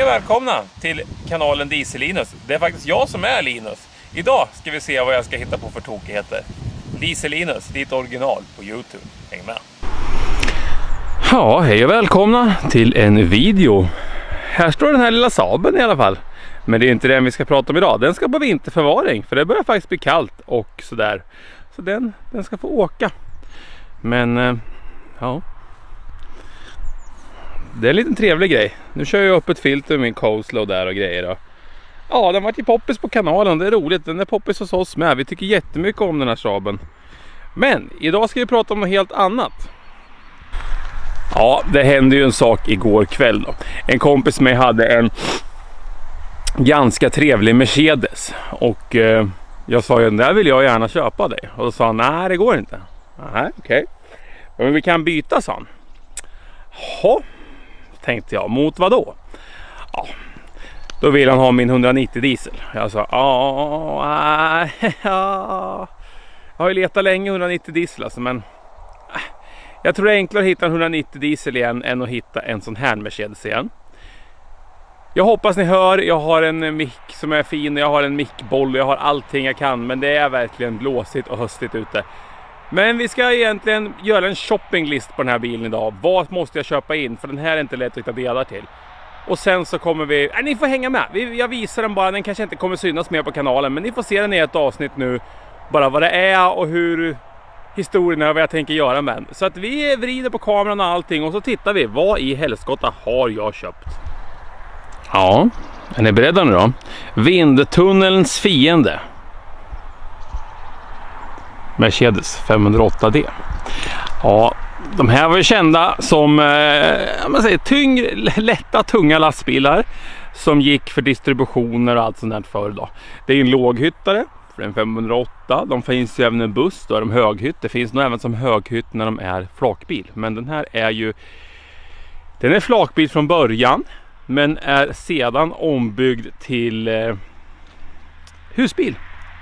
välkomna till kanalen Diesel Linus. Det är faktiskt jag som är Linus. Idag ska vi se vad jag ska hitta på för tokigheter. Diesel Linus, ditt original på YouTube. Häng med! Ja, hej och välkomna till en video. Här står den här lilla Saaben i alla fall. Men det är inte den vi ska prata om idag. Den ska på vinterförvaring, för det börjar faktiskt bli kallt och sådär. Så den ska få åka. Men ja, det är en liten trevlig grej. Nu kör jag upp ett filter med min coleslaw där och grejer då. Ja, den var ju poppis på kanalen. Det är roligt, den är poppis hos oss med. Vi tycker jättemycket om den här Saaben. Men idag ska vi prata om något helt annat. Ja, det hände ju en sak igår kväll då. En kompis med hade en ganska trevlig Mercedes. Och jag sa ju, den där vill jag gärna köpa dig. Och då sa han, nej det går inte. Nej, okej. Men vi kan byta, sa han. Ja, tänkte jag, mot vad då? Ja, då vill han ha min 190 diesel. Jag sa, ja, jag har ju letat länge 190 diesel alltså, men jag tror det är enklare att hitta en 190 diesel igen än att hitta en sån här Mercedes igen. Jag hoppas ni hör, jag har en mick som är fin, jag har en mickboll, jag har allting jag kan, men det är verkligen blåsigt och höstigt ute. Men vi ska egentligen göra en shoppinglist på den här bilen idag. Vad måste jag köpa in? För den här är inte lätt att hitta delar till. Och sen så kommer vi... ni får hänga med. Jag visar den bara. Den kanske inte kommer synas mer på kanalen. Men ni får se den i ett avsnitt nu. Bara vad det är och hur historien är och vad jag tänker göra med den. Så att vi vrider på kameran och allting. Och så tittar vi. Vad i helskotta har jag köpt? Ja, är ni beredda nu då? Vindtunnelns fiende. Mercedes 508D. Ja, de här var ju kända som lätta, tunga lastbilar som gick för distributioner och allt sånt där förr då. Det är en låghyttare för en 508. De finns ju även en buss, då är de höghytt. Det finns nog även som höghytt när de är flakbil. Men den här är ju, den är flakbil från början, men är sedan ombyggd till husbil.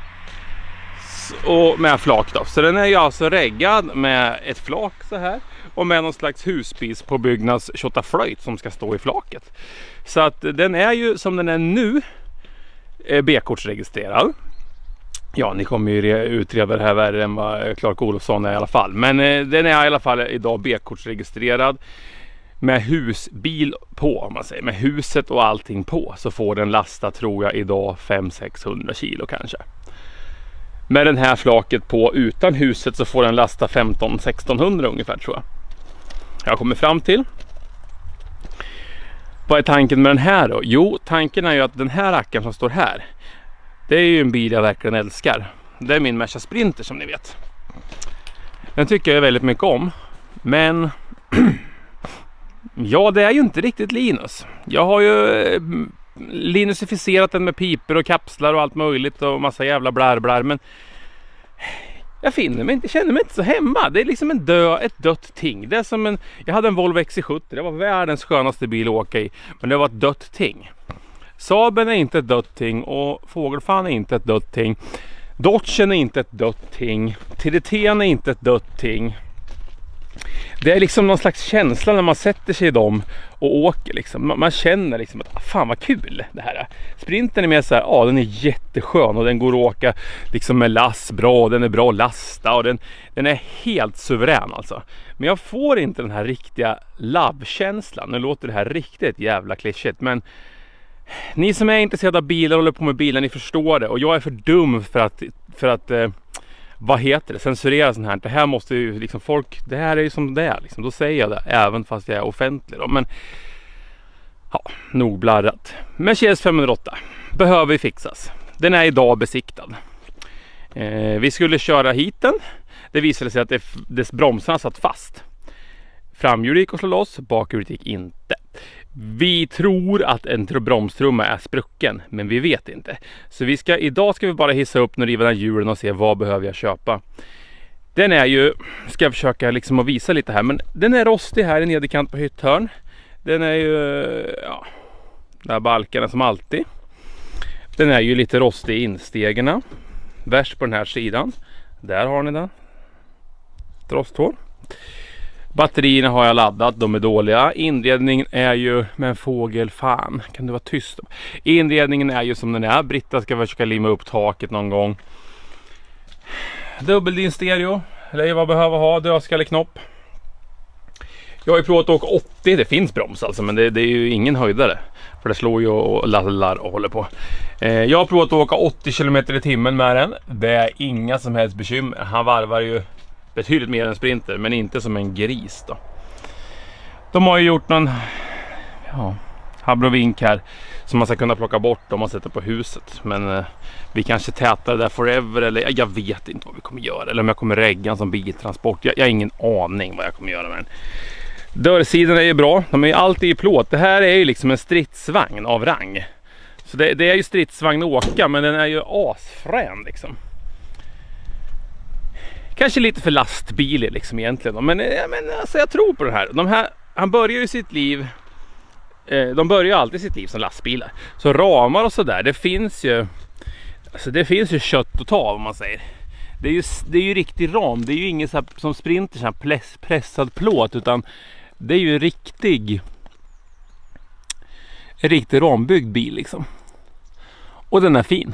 Och med flak då. Så den är ju alltså reggad med ett flak så här. Och med någon slags husbils på byggnads flöjt som ska stå i flaket. Så att den är ju som den är nu B-kortsregistrerad. Ja, ni kommer ju utreda det här värre än vad Clark Olofsson är i alla fall. Men den är i alla fall idag B-kortsregistrerad. Med husbil på, om man säger. Med huset och allting på. Så får den lasta, tror jag, idag 500-600 kilo kanske. Med den här flaket på utan huset så får den lasta 1500-1600 ungefär, tror jag. Jag kommer fram till. Vad är tanken med den här då? Jo, tanken är ju att den här rackaren som står här, det är ju en bil jag verkligen älskar. Det är min Merca Sprinter som ni vet. Den tycker jag väldigt mycket om. Men ja, det är ju inte riktigt Linus. Jag har ju linusificerat den med piper och kapslar och allt möjligt och massa jävla blär, men jag känner mig inte så hemma. Det är liksom ett dött ting. Det är som jag hade en Volvo XC70, det var världens skönaste bil att åka i, men det var ett dött ting. Saaben är inte ett dött ting och Fågelfan är inte ett dött ting. Dodgen är inte ett dött ting. TDT är inte ett dött ting. Det är liksom någon slags känsla när man sätter sig i dem och åker liksom. Man känner liksom att fan vad kul det här är. Sprinten är mer så här, ja den är jätteskön och den går att åka liksom med last bra, den är bra att lasta och den är helt suverän alltså. Men jag får inte den här riktiga love-känslan. Nu låter det här riktigt jävla klyschigt, men ni som är intresserade av bilar och håller på med bilar, ni förstår det. Och jag är för dum för att vad heter det? Censurera sånt här. Det här måste ju liksom folk, det här är ju som det är liksom. Då säger jag det även fast jag är offentlig då. Men ja, nog blarrat. Mercedes 508 behöver fixas. Den är idag besiktad. Vi skulle köra hit den. Det visade sig att dess bromsarna satt fast. Framhjulet gick och slå loss, bakhjulet gick inte. Vi tror att en bromstrumma är sprucken, men vi vet inte. Så idag ska vi bara hissa upp och riva den hjulen och se vad behöver jag köpa. Den är ju, ska jag försöka liksom att visa lite här, men den är rostig här i nederkant på hytthörn. Den är ju, ja, där balkarna som alltid. Den är ju lite rostig i instegerna. Värst på den här sidan. Där har ni den. Ett rosthål. Batterierna har jag laddat, de är dåliga. Inredningen är ju med en fågel, fan, kan du vara tyst? Inredningen är ju som den är. Britta ska försöka limma upp taket någon gång. Dubbeldin stereo, eller vad behöver ha, dödskalleknopp. Jag har ju provat att åka 80, det finns broms alltså, men det är ju ingen höjdare. För det slår ju och lallar och håller på. Jag har provat att åka 80 km i timmen med den. Det är inga som helst bekymmer. Han varvar ju betydligt mer än sprinter, men inte som en gris då. De har ju gjort någon habrovink här som man ska kunna plocka bort om man sätter på huset. Men vi kanske tätar det där forever, eller jag vet inte vad vi kommer göra. Eller om jag kommer regga som biltransport. Jag har ingen aning vad jag kommer göra med den. Dörrsidan är ju bra, de är alltid i plåt. Det här är ju liksom en stridsvagn av rang. Så det är ju stridsvagn att åka, men den är ju asfrän liksom. Kanske lite för lastbil liksom egentligen då. Men alltså, jag tror på det här. Han börjar ju sitt liv, de börjar alltid sitt liv som lastbilar. Så ramar och sådär, det finns ju kött att ta om man säger. Det är ju riktig ram, det är ju ingen så här, som sprinter så här pressad plåt, utan det är ju en riktig rambyggd bil liksom. Och den är fin.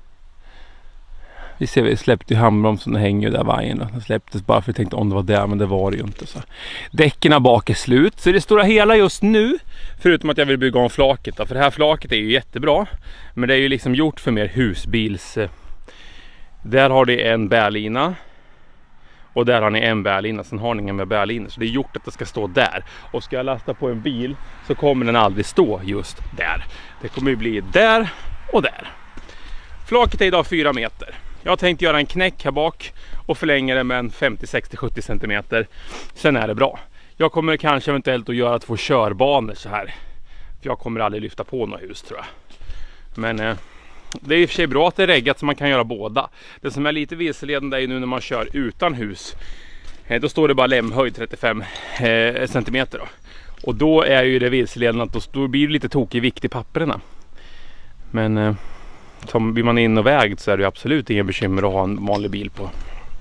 Vi släppte ju handbromsen och hänger ju där vajern. Den släpptes bara för jag tänkte om det var där, men det var det ju inte. Så däckerna bak är slut. Så det stora hela just nu, förutom att jag vill bygga om flaket då, för det här flaket är ju jättebra. Men det är ju liksom gjort för mer husbils. Där har det en bärlina. Och där har ni en bärlina, sen har ni ingen med bärlina. Så det är gjort att det ska stå där. Och ska jag lasta på en bil så kommer den aldrig stå just där. Det kommer ju bli där och där. Flaket är idag 4 meter. Jag har tänkt göra en knäck här bak och förlänga det med en 50, 60, 70 cm. Sen är det bra. Jag kommer kanske eventuellt att göra 2 körbanor så här. För jag kommer aldrig lyfta på några hus tror jag. Men det är i och för sig bra att det är reggat så man kan göra båda. Det som är lite vilseledande är nu när man kör utan hus. Då står det bara lämhöjd 35 cm då. Och då är ju det vilseledande att då blir det lite tokig vikt i papperna. Men blir man in och vägd så är det absolut ingen bekymmer att ha en vanlig bil på.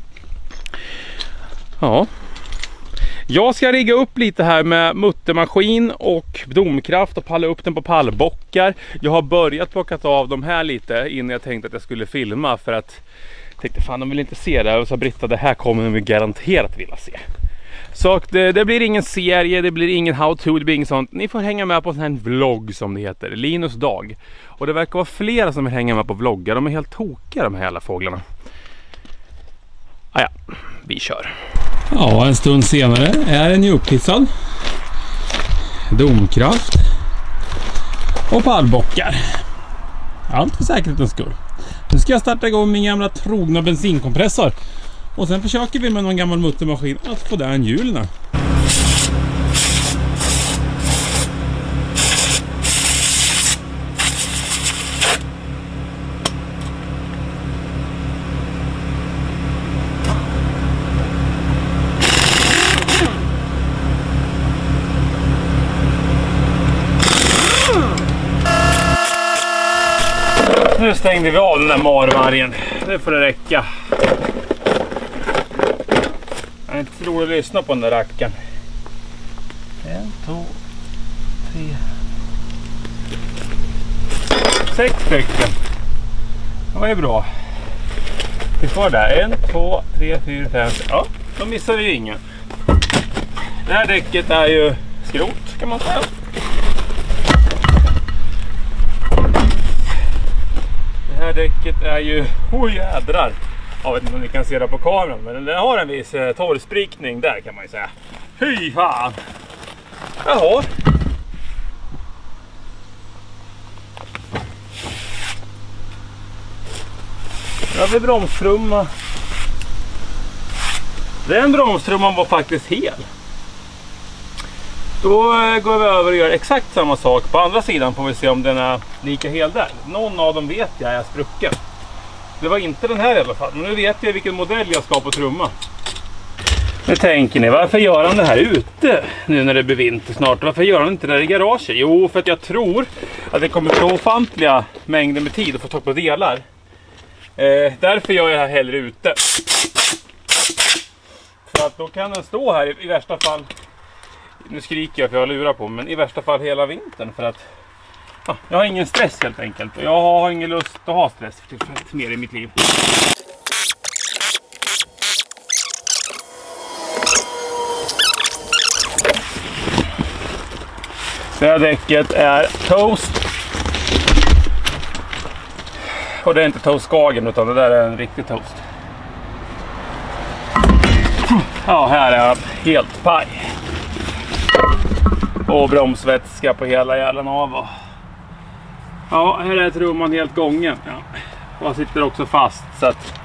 Ja. Jag ska rigga upp lite här med muttermaskin och domkraft och palla upp den på pallbockar. Jag har börjat plockat av de här lite innan jag tänkte att jag skulle filma, för att jag tänkte fan de vill inte se det. Och så Britta, det här kommer de garanterat vilja se. Så det blir ingen serie, det blir ingen how-to, det blir inget sånt. Ni får hänga med på en sån här vlogg som det heter, Linus dag. Och det verkar vara flera som vill hänga med på vloggar, de är helt tokiga de här jävla fåglarna. Ja, vi kör. Ja, en stund senare är den ju upphissad. Domkraft. Och pallbockar. Allt för säkerhetens skull. Nu ska jag starta igång min gamla trogna bensinkompressor. Och sen försöker vi med någon gammal muttermaskin att få där en hjulen. Nu stängde vi av den där marvargen. Det får det räcka. Jag är inte så roligt att lyssna på den där rackaren. 1, 2, 3. 6 stycken. Det var ju bra. Vi får där. 1, 2, 3, 4, 5. Ja, då missar vi ju ingen. Det här däcket är ju skrot kan man säga. Det här däcket är ju, jädrar. Jag vet inte om ni kan se det på kameran, men den har en viss torrsprikning där kan man ju säga. Fy fan! Jaha. Jag vill bromstrumma. Den bromstrumman var faktiskt hel. Då går vi över och gör exakt samma sak. På andra sidan får vi se om den är lika hel där. Någon av dem vet jag är sprucken. Det var inte den här i alla fall. Men nu vet jag vilken modell jag ska på trumma. Nu tänker ni, varför gör han det här ute nu när det blir vinter snart? Varför gör han inte det där i garaget? Jo, för att jag tror att det kommer ta ofantliga mängder med tid att få tag på delar. Därför gör jag det här hellre ute. För att då kan den stå här i värsta fall. Nu skriker jag för jag lurar på, men i värsta fall hela vintern för att jag har ingen stress helt enkelt. Och jag har ingen lust att ha stress för mer i mitt liv. Det här däcket är toast. Och det är inte toast Skagen utan det där är en riktig toast. Ja, här är helt paj. Och bromsvätska på hela jävla av. Ja, här är trumman helt gången. Ja. Och sitter också fast så att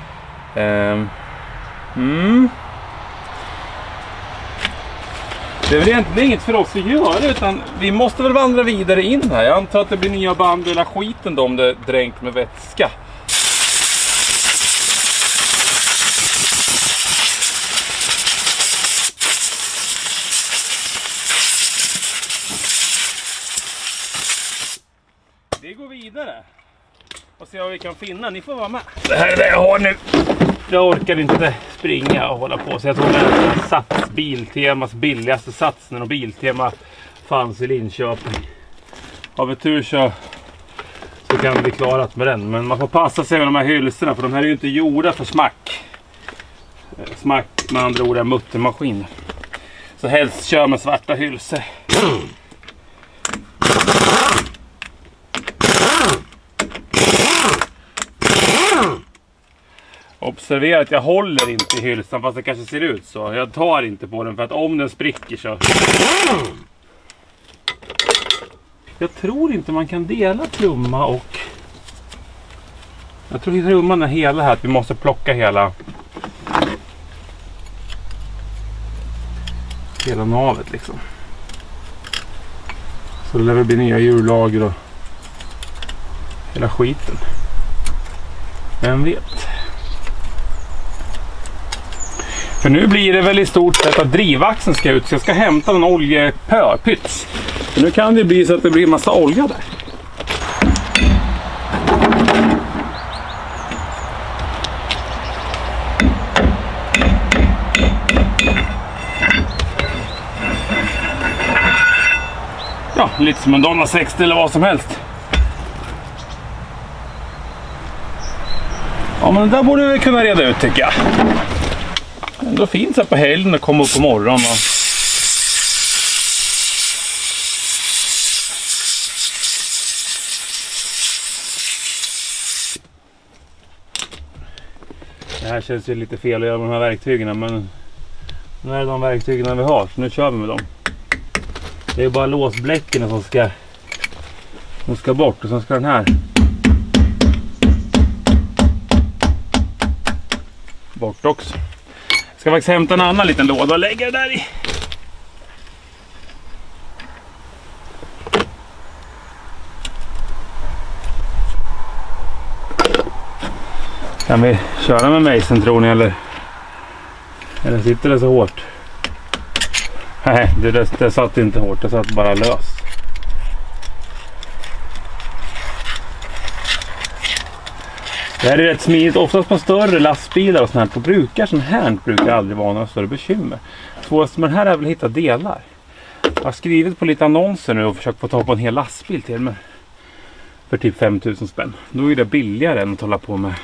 det är väl egentligen inget för oss att göra utan vi måste väl vandra vidare in här. Jag antar att det blir nya band eller skiten då om det är dränkt med vätska. Vi går vidare och ser vad vi kan finna. Ni får vara med. Det här är det jag har nu. Jag orkar inte springa och hålla på. Så jag tror att Sats Biltemas billigaste satsen och Biltema fanns i Linköping. Har vi tur så kan det bli klarat med den. Men man får passa sig med de här hylsorna för de här är ju inte gjorda för smack. Smack med andra ord är muttermaskin. Så helst kör med svarta hylsor. Observera att jag håller inte i hylsan fast det kanske ser ut så. Jag tar inte på den för att om den spricker så. Jag tror inte man kan dela trumma och... Jag tror att trumman är hela här att vi måste plocka hela navet liksom. Så det lär väl bli nya hjullager och hela skiten. Vem vet? För nu blir det väl i stort sett att drivaxeln ska ut så jag ska hämta en oljepyts. För nu kan det bli så att det blir massa olja där. Ja, lite som en Donna 60 eller vad som helst. Ja, men det där borde vi kunna reda ut tycker jag. Ändå finns det på helgen att komma upp på morgonen. Det här känns ju lite fel att göra med de här verktygen, men nu är det de verktygen vi har så nu kör vi med dem. Det är bara låsbläcken som ska bort och sen ska den här bort också. Jag ska faktiskt hämta en annan liten låda och lägga det där i. Kan vi köra med mejseln tror ni eller sitter det så hårt? Nej, det satt inte hårt, det satt bara löst. Det här är rätt smidigt, oftast på större lastbilar och sånt här. På brukar sån här brukar aldrig vara några större bekymmer. Svårast med den här är väl att hitta delar. Jag har skrivit på lite annonser nu och försökt få ta på en hel lastbil till mig. För typ 5000 spänn. Då är det billigare än att hålla på med.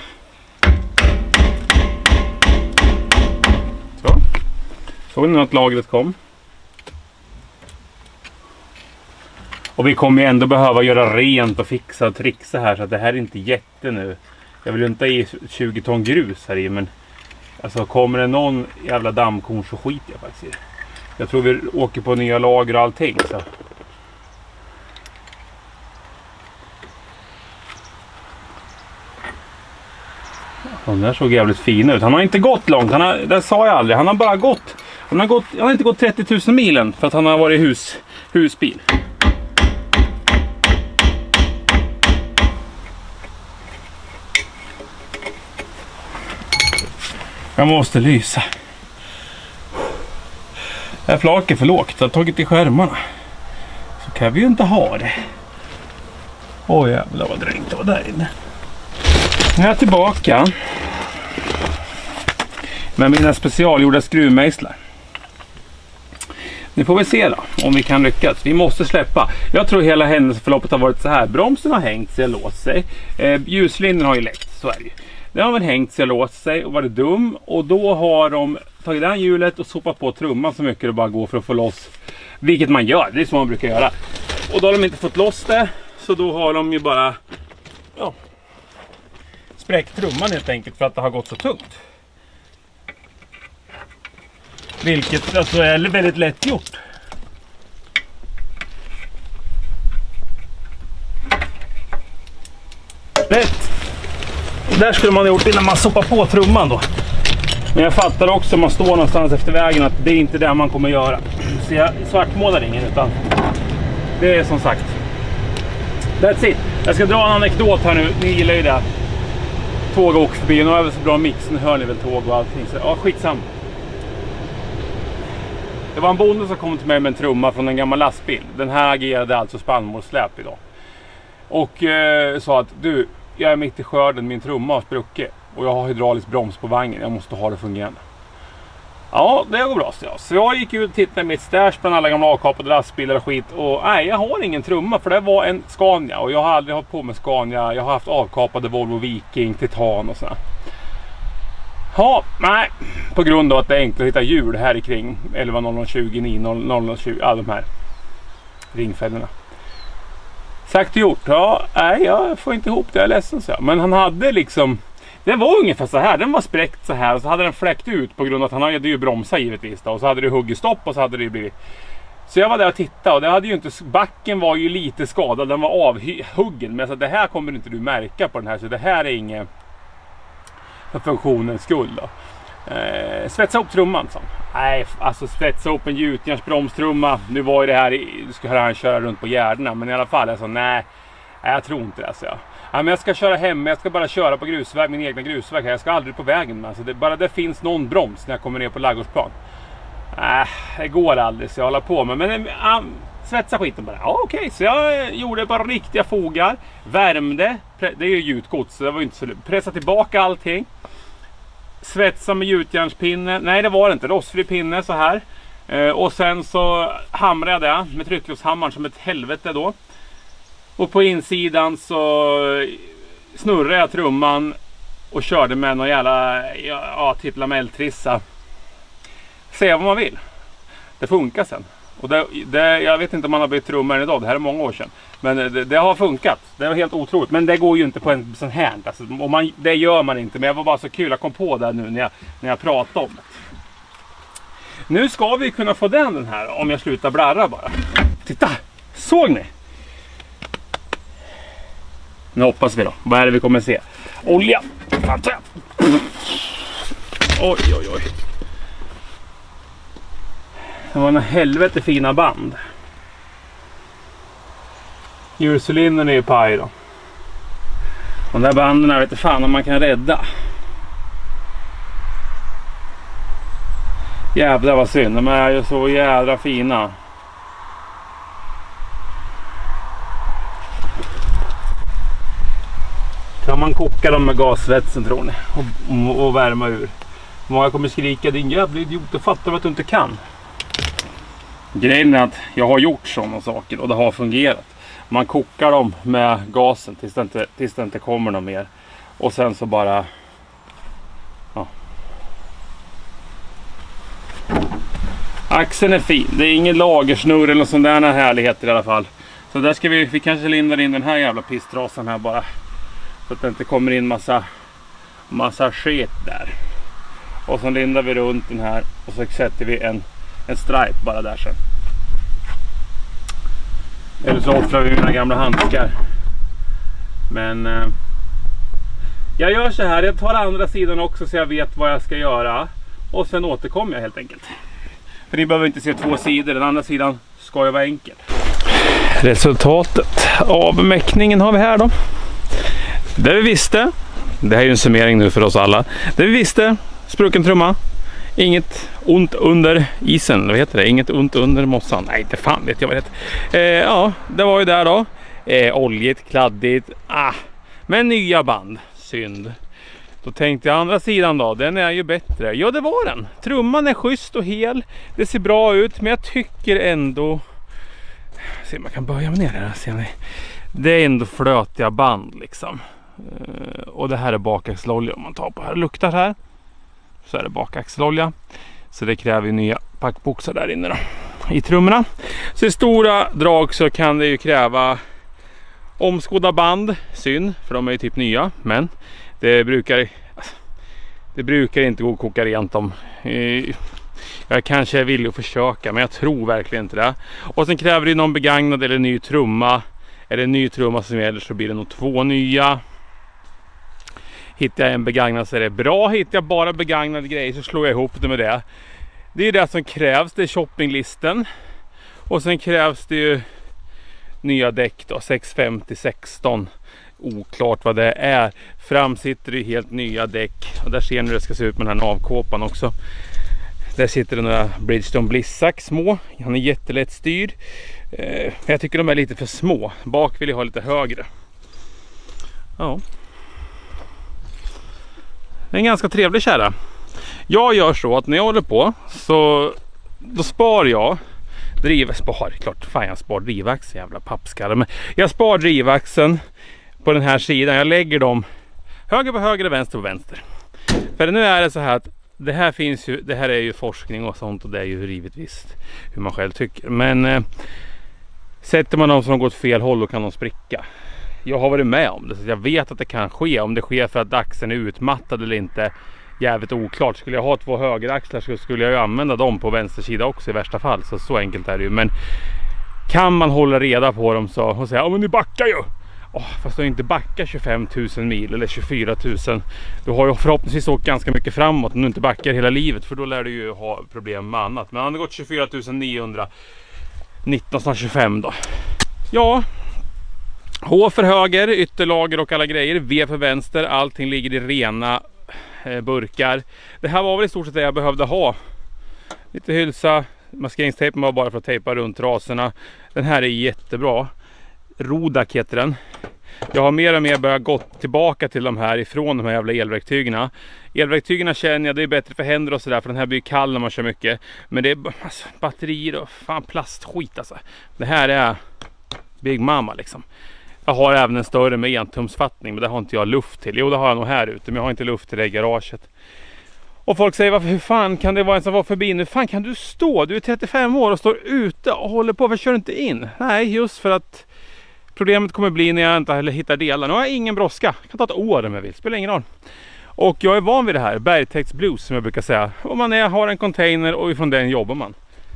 Så. Såg ni att lagret kom? Och vi kommer ju ändå behöva göra rent och fixa och trixa här så att det här är inte jätte nu. Jag vill ju inte i 20 ton grus här i men alltså kommer det någon jävla dammkorn så skiter jag faktiskt i det. Jag tror vi åker på nya lager och allting så. Den där såg jävligt fin ut. Han har inte gått långt. Det sa jag aldrig. Han har bara gått. Han har inte gått 30 000 milen för att han har varit husbil. Jag måste lysa. Det här flaket är för lågt. Jag har tagit i skärmarna. Så kan vi ju inte ha det. Åh jävlar vad drängt det var där inne. Nu är jag tillbaka. med mina specialgjorda skruvmejslar. Nu får vi se då om vi kan lyckas. Vi måste släppa. Jag tror hela händelseförloppet har varit så här. Bromsen har hängt sig och låst sig. Ljuslinjen har ju läckt, så är det ju. Den har väl hängt sig och låst sig och varit dum. Och då har de tagit den hjulet och sopat på trumman så mycket det bara går för att få loss. Vilket man gör, det är så man brukar göra. Och då har de inte fått loss det. Så då har de ju bara spräckt trumman helt enkelt för att det har gått så tungt. Vilket alltså är väldigt lätt gjort. Lätt. Där skulle man ha gjort innan man sopar på trumman då. Men jag fattar också om man står någonstans efter vägen att det är inte det man kommer göra. Så jag svartmålar ingen, utan det är som sagt. That's it. Jag ska dra en anekdot här nu. Ni gillar ju det. Tåg åker förbi. Nu har jag så bra mix. Nu hör ni väl tåg och allting. Så ja, skitsam. Det var en bonde som kom till mig med en trumma från en gammal lastbil. Den här agerade alltså spannmålssläp idag. Och sa att du, jag är mitt i skörden, min trumma har spruckit. Och jag har hydraulisk broms på vagnen, jag måste ha det fungerande. Ja, det går bra, så jag gick ut och tittade i mitt stash bland alla gamla avkapade lastbilar och skit. Och nej, jag har ingen trumma, för det var en Scania. Och jag har aldrig hållit på med Scania. Jag har haft avkapade Volvo Viking, Titan och sådär. Ja, nej. På grund av att det är enkelt att hitta hjul här i kring 110020, 9020, ja de här ringfällorna. Sagt och gjort, ja, nej jag får inte ihop det, jag är ledsen, så. Men han hade liksom, det var ungefär så här, den var spräckt så här och så hade den fläckt ut på grund av att han hade ju bromsat givetvis då, och så hade det huggit stopp och så hade det blivit. Så jag var där och tittade och det hade ju inte, backen var ju lite skadad, den var avhuggen, men så det här kommer inte du märka på den här, så det här är inget för funktionens skull då. Svetsa upp trumman så. Nej, alltså svetsa upp en gjutjärnsbromstrumma. Nu var ju det här, du ska höra han köra runt på gärdena, men i alla fall alltså, nej jag tror inte det alltså. Ja, men jag ska köra hem, jag ska bara köra på grusväg, min egna grusväg här. Jag ska aldrig på vägen, alltså det, bara det finns någon broms när jag kommer ner på ladugårdsplan. Det går aldrig, så jag håller på med, men svetsa skiten bara. Ja, okej, så jag gjorde bara riktiga fogar, värmde, det är ju gjutgods så det var ju inte så, pressa tillbaka allting. Svetsa med gjutjärnspinne. Nej, det var det inte. Rostfri pinne så här. Och sen så hamrade jag med tryckluftshammaren som ett helvete då. Och på insidan så snurrade jag trumman och körde med någon jävla titlamelltrissa. Se vad man vill. Det funkar sen. Och jag vet inte om man har bytt trummor idag. Det här är många år sedan. Men det har funkat. Det är helt otroligt. Men det går ju inte på en sån här. Alltså, det gör man inte. Men jag var bara så kul. Jag kom på det nu när jag pratade om det. Nu ska vi kunna få den här. Om jag slutar blarra bara. Titta! Såg ni? Nu hoppas vi då. Vad är det vi kommer se? Olja! Oj, oj, oj. Det var en helvete fina band. Hjulcylindern är ju paj då. De där banden här vet inte fan om man kan rädda. Jävlar vad synd. De är ju så jävla fina. Kan man koka dem med gasvätsen tror ni? Och värma ur. Många kommer skrika, din jävla idiot, du fattar att du inte kan. Grejen är att jag har gjort sådana saker och det har fungerat. Man kokar dem med gasen tills det inte kommer något mer. Och sen så bara... Ja. Axeln är fin. Det är ingen lagersnurr eller sån där härligheter i alla fall. Så där ska vi kanske linda in den här jävla pisstrasen här bara. Så att det inte kommer in massa skit där. Och så lindar vi runt den här och så sätter vi en stripe bara där sen. Eller så offrar vi mina gamla handskar. Men jag gör så här, jag tar andra sidan också så jag vet vad jag ska göra. Och sen återkommer jag helt enkelt. För ni behöver inte se två sidor, den andra sidan ska ju vara enkel. Resultatet av mäckningen har vi här då. Det vi visste, det här är ju en summering nu för oss alla. Det vi visste, sprucken trumma. Inget ont under isen, vad heter det? Inget ont under mossan. Nej, inte fan vet jag vad det heter. Ja, det var ju där då. Oljigt, kladdigt. Men nya band. Synd. Då tänkte jag andra sidan då, den är ju bättre. Ja, det var den. Trumman är schysst och hel. Det ser bra ut, men jag tycker ändå... Se om man kan börja med ner här. Ser ni? Det är ändå flötiga band liksom. Och det här är bakaxelolja om man tar på här. Luktar här. Så är det bakaxelolja. Så det kräver ju nya packboxar där inne då. I trummorna. Så i stora drag så kan det ju kräva omskodda band. Synd, för de är ju typ nya. Men det brukar inte gå att koka rent om. Jag kanske är villig att försöka, men jag tror verkligen inte det. Och sen kräver det någon begagnad eller ny trumma. Är det en ny trumma som gäller så blir det nog 2 nya. Hittar jag en begagnad så är det bra. Hittar jag bara begagnade grejer så slår jag ihop det med det. Det är det som krävs, det är shoppinglisten. Och sen krävs det ju nya däck då, 650-16. Oklart vad det är. Fram sitter det helt nya däck. Och där ser ni hur det ska se ut med den här navkåpan också. Där sitter det några Bridgestone Blissac små. Han är jättelätt styrd. Jag tycker de är lite för små. Bak vill jag ha lite högre. Ja. Det är en ganska trevlig kärra. Jag gör så att när jag håller på så då spar jag jag spar drivaxeln, jävla pappskalle. Men jag spar drivaxeln på den här sidan. Jag lägger dem höger på höger och vänster på vänster. För nu är det så här att det här är ju forskning och sånt, och det är ju givetvis hur man själv tycker. Men sätter man dem som går åt fel håll, då kan de spricka. Jag har varit med om det, så jag vet att det kan ske. Om det sker för att axeln är utmattad eller inte, jävligt oklart. Skulle jag ha 2 högeraxlar så skulle jag ju använda dem på vänster sida också i värsta fall. Så enkelt är det ju. Men kan man hålla reda på dem så och säga, ja men ni backar ju. Fast du inte backar 25 000 mil eller 24 000. Du har ju förhoppningsvis åkt ganska mycket framåt om du inte backar hela livet. För då lär du ju ha problem med annat. Men han har gått 24 900, 19 snart 25 då. Ja. H för höger, ytterlager och alla grejer. V för vänster, allting ligger i rena burkar. Det här var väl i stort sett det jag behövde ha. Lite hylsa. Maskeringstejpen var bara för att tejpa runt raserna. Den här är jättebra. Rodak heter den. Jag har mer och mer börjat gå tillbaka till de här ifrån de här jävla elverktygerna. Elverktygerna känner jag, det är bättre för händer och sådär, för den här blir kall när man kör mycket. Men det är alltså, batterier och fan plastskit alltså. Det här är Big Mama liksom. Jag har även en större med entumsfattning, men det har inte jag luft till. Jo, det har jag nog här ute, men jag har inte luft till det i garaget. Och folk säger, hur fan kan det vara en som var förbi nu? Hur fan kan du stå? Du är 35 år och står ute och håller på, varför kör du inte in? Nej, just för att problemet kommer bli när jag inte hittar delar. Nu har jag ingen brådska. Jag kan ta ett år om jag vill, spelar ingen roll. Och jag är van vid det här, bergtäktsblues som jag brukar säga. Om man har en container och ifrån den jobbar man.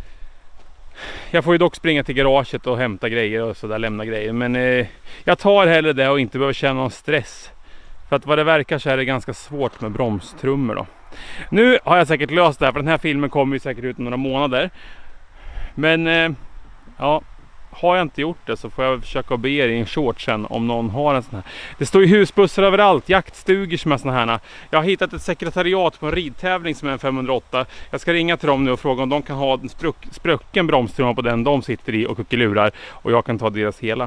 Jag får ju dock springa till garaget och hämta grejer och sådär, lämna grejer. Men jag tar hellre det och inte behöver känna någon stress. För att vad det verkar så är det ganska svårt med bromstrummor då. Nu har jag säkert löst det här, för den här filmen kommer ju säkert ut om några månader. Men ja, har jag inte gjort det så får jag försöka be er i en short sen om någon har en sån här. Det står ju husbussar överallt, jaktstugor som är såna här. Jag har hittat ett sekretariat på en ridtävling som är en 508. Jag ska ringa till dem nu och fråga om de kan ha en sprucken bromstrumma på den de sitter i och kuckelurar. Och jag kan ta deras hela.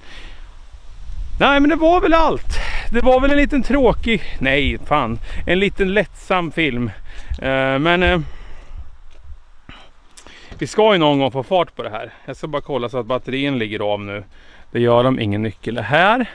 Nej, men det var väl allt. Det var väl en liten tråkig, nej fan, en liten lättsam film. Men vi ska ju någon gång få fart på det här. Jag ska bara kolla så att batterien ligger av nu. Det gör de, ingen nyckel här.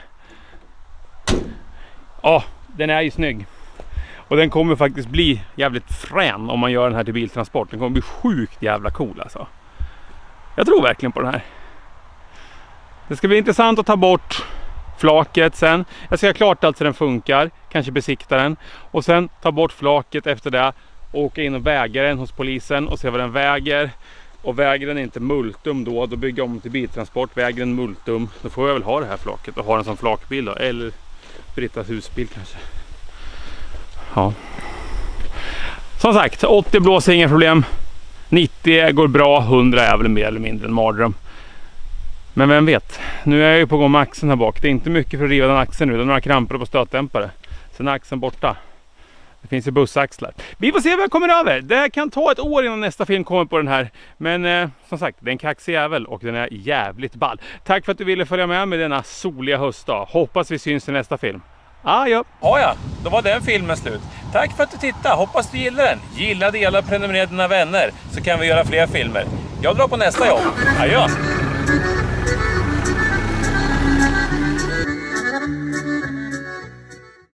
Ja, den är ju snygg. Och den kommer faktiskt bli jävligt frän om man gör den här till biltransport. Den kommer bli sjukt jävla cool alltså. Jag tror verkligen på den här. Det ska bli intressant att ta bort flaket sen. Jag ska ha klart allt så den funkar. Kanske besikta den. Och sen ta bort flaket efter det. Åka in och väga den hos polisen och se vad den väger. Och väger den inte multum då bygger jag om till biltransport. Väger den multum, då får jag väl ha det här flaket och ha den som flakbil då. Eller Brittas husbil kanske. Ja. Som sagt, 80 blåser inga problem. 90 går bra, 100 är väl mer eller mindre en mardröm. Men vem vet, nu är jag ju på gång med axeln här bak. Det är inte mycket för att riva den axeln nu. Det är några kramper på stötdämpare. Sen är axeln borta. Det finns ju bussaxlar. Vi får se vad jag kommer över. Det kan ta ett år innan nästa film kommer på den här. Men som sagt, det är en kaxig jävel och den är jävligt ball. Tack för att du ville följa med denna soliga höstdag. Hoppas vi syns i nästa film. Ja. Ja, då var den filmen slut. Tack för att du tittade. Hoppas du gillar den. Gilla, dela, prenumerera dina vänner. Så kan vi göra fler filmer. Jag drar på nästa jobb. Adjö!